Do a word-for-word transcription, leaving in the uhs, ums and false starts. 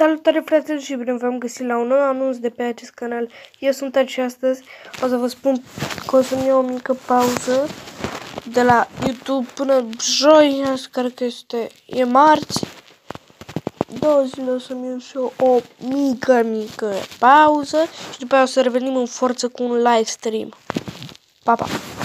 Salutare fraților și bine v-am găsit la un nou anunț de pe acest canal. Eu sunt aici astăzi, o să vă spun că o să-mi iau o mică pauză de la YouTube până joi, azi cred că este, e marți. Două zile o să-mi iau și eu o mică, mică pauză și după aia o să revenim în forță cu un live stream. Pa, pa!